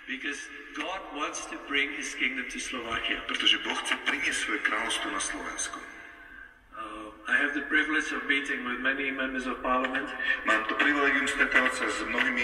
Because God wants to bring his kingdom to Slovakia. Pretože Boh chce priniesť svoje kráľovstvo na Slovensku. I have the privilege of meeting with many members of parliament. Mám to privilegium stretávať sa s mnohými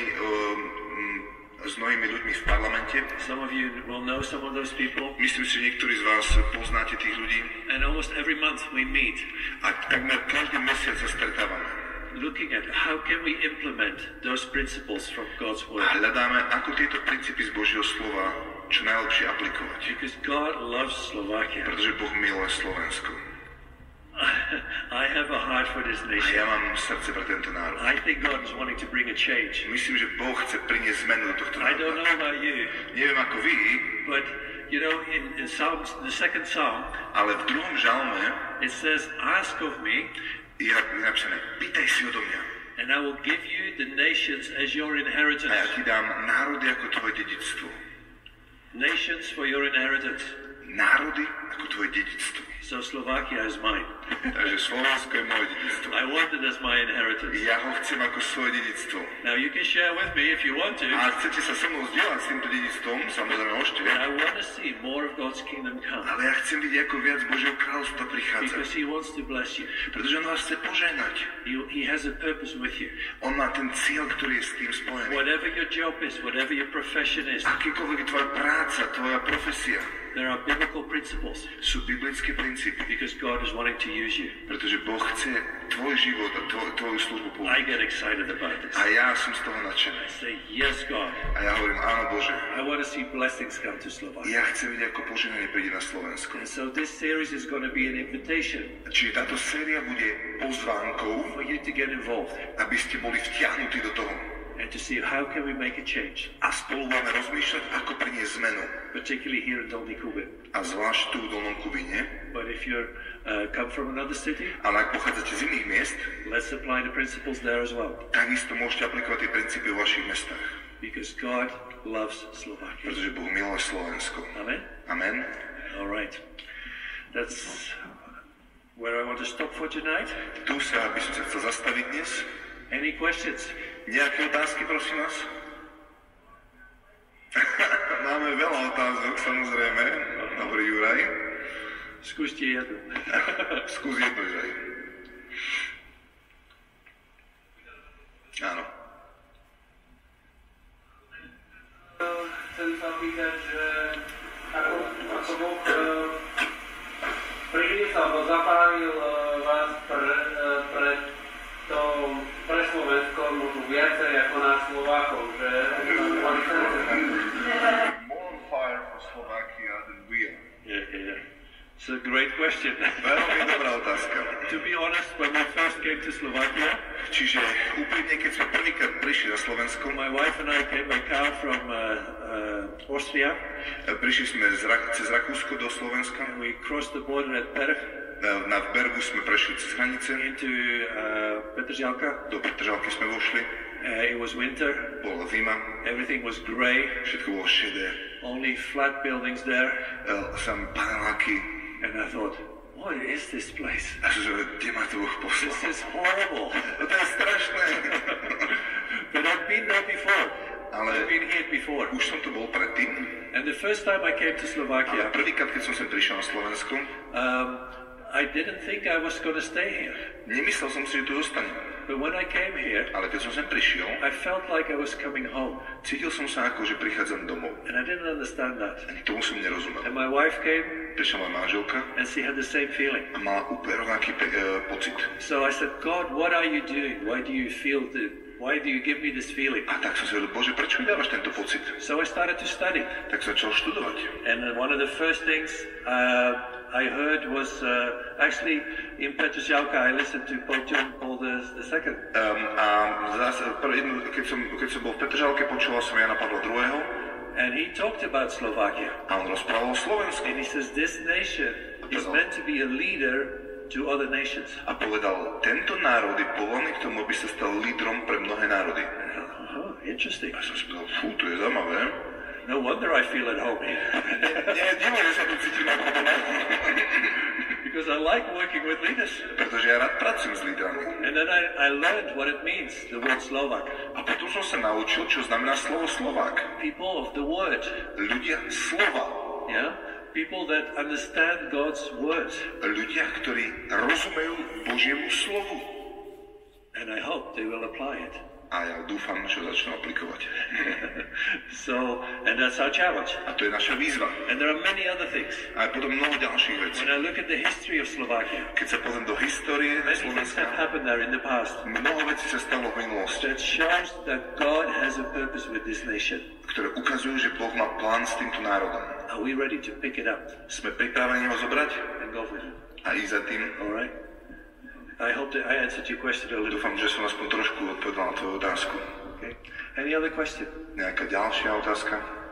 ľuďmi v parlamente. Some of you will know some of those people. Myslím si, že niektorí z vás poznáte tých ľudí. And almost every month we meet. A takmer každý mesiac sa stretávame. Looking at how can we implement those principles from God's word. A hľadáme, ako tieto princípy z Božieho slova čo najlepšie aplikovať. Because God loves Slovakia. Pretože Boh miluje Slovensko. I have a heart for this A nation. ja mám srdce pre tento národ. I think God is wanting to bring a change. Myslím, že Boh chce priniesť zmenu do tohto I don't národa. know about you, Neviem ako vy, but you know, in Psalms, the second Psalm, ale v druhom žalme it says, "Ask of me, je napísané, pýtaj si odo mňa. and I will give you the nations as your A ja inheritance." ti dám národy ako tvoje dedičstvo. Nations for your inheritance. Národy ako tvoje dedičstvo. So Slovakia is mine. Takže Slovensko je moje dedičstvo. I want it as my inheritance. Ja ho chcem ako svoje dedičstvo. Now you can share with me if you want to. A chcete sa so mnou zdieľať s týmto dedičstvom, samozrejme môžete. But I want to see more of God's kingdom come. Ale ja chcem vidieť, ako viac Božieho kráľovstva prichádza. Because he wants to bless you. Pretože on vás chce požehnať. He has a purpose with you. On má ten cieľ, ktorý je s tým spojený. Whatever your job is, whatever your profession is, Akýkoľvek je tvoja práca, tvoja profesia, there are biblical principles. sú biblické princípy. Because God is wanting to use you. Pretože Boh chce tvoj život a tvoju službu použiť. I get excited about this. A ja som z toho nadšený. I say, yes, God. A ja hovorím, áno Bože. I want to see blessings come to Slovakia. Ja chcem vidieť, ako požehnanie príde na Slovensko. And so this series is going to be an invitation Čiže táto séria bude pozvánkou, for you to get involved aby ste boli vtiahnutí do toho. and to see how can we make a change, A spolu budeme rozmýšľať, ako priniesť zmenu. particularly here in Dolny Kubin. A zvlášť tu v Dolnom Kubíne. But if you come from another city, Ale ak pochádzate z iných miest, let's apply the principles there as well. takisto môžete aplikovať tie princípy v vašich mestách. Because God loves Slovakia. Pretože Boh miluje Slovensko. Amen? Amen. All right. That's where I want to stop for tonight. Tu sa by som sa chcel zastaviť dnes. Any questions? Nejaké otázky, prosím vás? Máme veľa otázok, samozrejme. Dobrý Juraj. Skúste jednu. Skús jedno, Juraj. Áno. Chcem sa pýtať, že ako Boh priniesol alebo zapálil vás pre Slovensko možno viacej ako nás Slovákov, že mali srdce. More on fire for Slovakia than we are. Yeah. It's a great question. Veľmi dobrá otázka. To be honest, when we first came to Slovakia, Čiže úprimne, keď sme prvýkrát prišli na Slovensko, my wife and I came by car from Austria, prišli sme cez Rakúsko do Slovenska. and we crossed the border at Perth Na Bergu sme prešli cez hranice. into Petržalka. Do Petržalky sme vošli. It was winter. Bola zima. Everything was grey. Všetko bolo šedé. Only flat buildings there. Samé paneláky. And I thought, what is this place? A že kde ma to Boh poslal? This is horrible. No to je strašné. But I've been there before. Ale I've been here before. už som tu bol predtým. And the first time I came to Ale Slovakia, prvýkrát, keď som sem prišiel na Slovensku, I didn't think I was going to stay here. nemyslel som si, že tu zostanem. But when I came here, Ale keď som sem prišiel, I felt like I was coming home. cítil som sa ako, že prichádzam domov. And I didn't understand that. Ani tomu som nerozumel. And my wife came, Prišla moja manželka and she had the same feeling. a mala úplne rovnaký pocit. So I said, God, what are you doing? Why do you give me this feeling? A tak som si hovoril, Bože, prečo mi dávaš tento pocit? So I started to study. Tak začal študovať. And one of the first things I heard was actually in Petržalka, I listened to Pope John Paul II. A zase, keď som bol v Petržalke, počúval som Jana Pavla II. And he talked about Slovakia. A on rozprával o Slovensku. And he says this nation is meant to be a leader to other nations. A povedal, tento národ je povolaný k tomu, aby sa stal lídrom pre mnohé národy. Oh, interesting. A som si povedal, fú, to je zaujímavé. No wonder I feel at home here. Nie, divne, že sa tu cítim ako doma. Because I like working with leaders. Pretože ja rád pracujem s lídrami. And then I learned what it means, the word Slovak. A potom som sa naučil, čo znamená slovo Slovák. People of the word. Ľudia slova. Yeah? People that understand God's word. Ľudia, ktorí rozumejú Božiemu slovu. And I hope they will apply it. A ja dúfam, že začnú aplikovať. And that's our challenge. A to je naša výzva. And there are many other things. A je potom mnoho ďalších vecí. When I look at the history of Slovakia, Keď sa pozriem do histórie many things Slovenska, have happened there in the past. mnoho vecí sa stalo v minulosti, That shows that God has a purpose with this nation. ktoré ukazujú, že Boh má plán s týmto národom. Are we ready to pick it up Sme pripravení ho zobrať and go for it? a ísť za tým. All right? I hope that I answered your question a little. Dúfam, že som aspoň trošku odpovedal na tvoju otázku. Okay. Any other question? Nejaká ďalšia otázka?